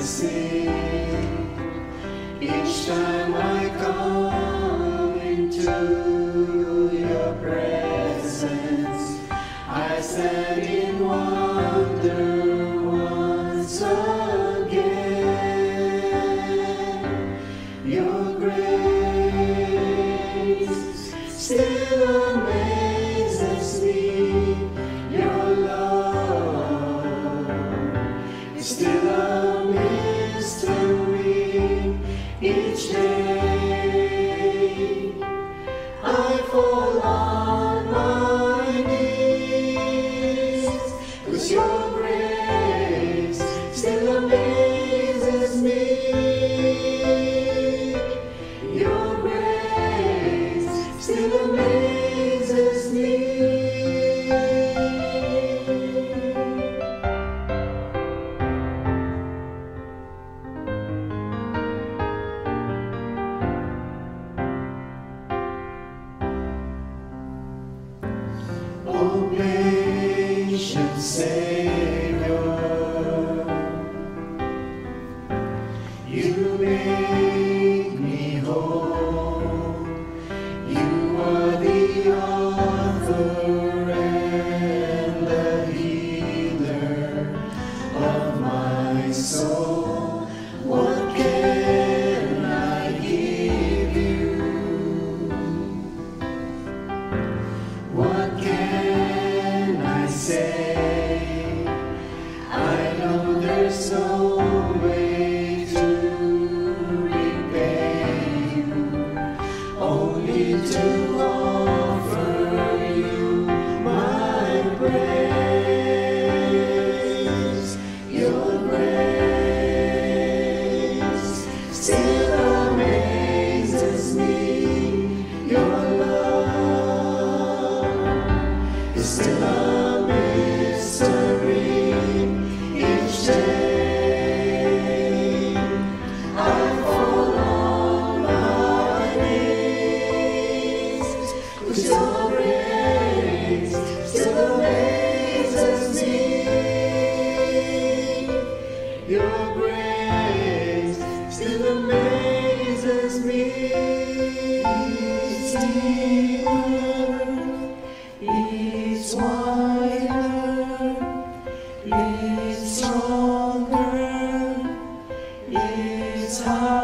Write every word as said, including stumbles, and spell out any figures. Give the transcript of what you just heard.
sing. Each time I come into your presence, I stand in wonder once again. Your grace still amazes me. Your love is still a mystery. Each day I fall on my knees, 'cause your grace still amazes me. Your grace still amazes me. Oh, patient Savior, you make me whole. You are the author and the healer of my soul. What can I give you? What can I say? I know there's no way to repay you, only to offer you my praise. Your grace still amazes me. Your love is still a mystery. Each day I fall on my knees, 'cause your grace still amazes me. Your grace still amazes me. It's deeper, it's wider, it's stronger, it's higher.